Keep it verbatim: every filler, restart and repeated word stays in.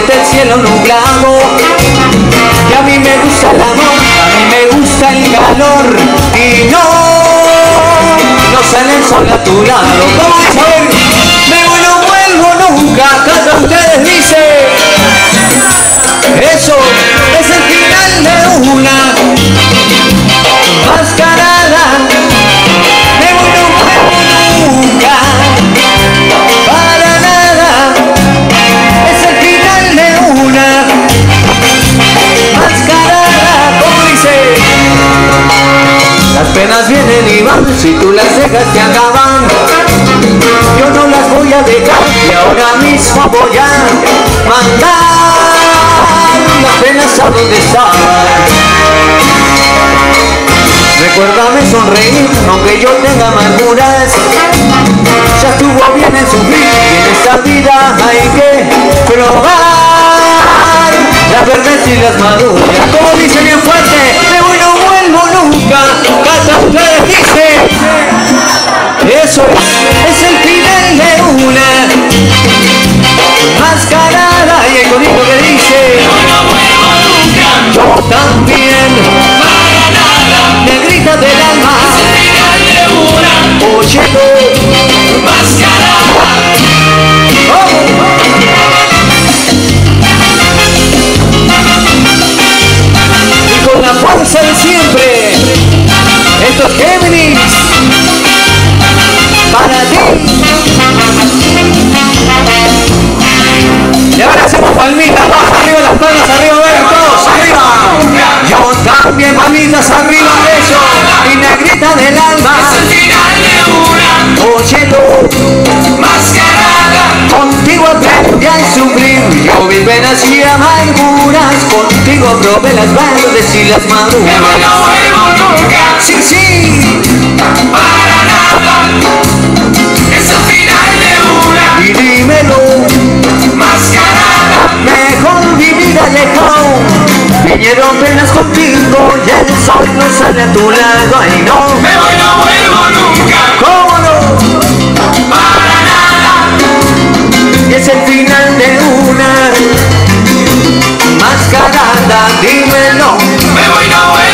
siente el cielo nublado. Y a mí me gusta el amor, a mí me gusta el calor. Y no, no sale el sol a tu lado. Vamos a ver, me voy, no vuelvo nunca. Cada ustedes dice, eso es el final de una mascarada. Me voy, no vuelvo nunca. Para nada, es el final de una mascarada. Como dice, las penas vienen y van, si tú las dejas te acaban. Yo no las voy a dejar y ahora mismo voy a mandar las penas a donde estaban. Recuérdame sonreír, aunque yo tenga amarguras. Ya estuvo bien en sufrir, y en esta vida hay que probar las verdes y las maduras. Como dice bien fuerte, me voy, no vuelvo nunca. Cada ustedes dice, eso es, es el final de una mascarada. Y el conito que dice, no vuelvo nunca. Yo también, para nada, negrita del alma, es el final de una oyendo mascarada. Oh. Y con la fuerza de siempre, estos Géminis para ti. Y ahora hacemos palmitas, vamos arriba, las palmas arriba, a ver, todos arriba. Yo también, palmitas arriba, eso. Y negrita del alma, es el final de una oyendo mascarada. Contigo aprendí a sufrir, yo vi penas y amarguras. Contigo probé las verdes y las maduras. Me voy, no vuelvo nunca. Sí, sí, para nada, es el final de una. Y dímelo, mascarada, mejor vivir alejado. Vinieron penas contigo y el sol no sale a tu lado. Ay no, me voy, no vuelvo nunca. ¿Cómo no? Para nada, y es el final de una mascarada. Dímelo, me voy, no vuelvo.